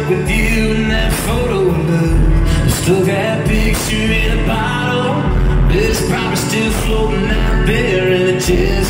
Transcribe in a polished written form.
with you in that photo booth. Still that picture in a bottle, but it's probably still floating out there in the chest.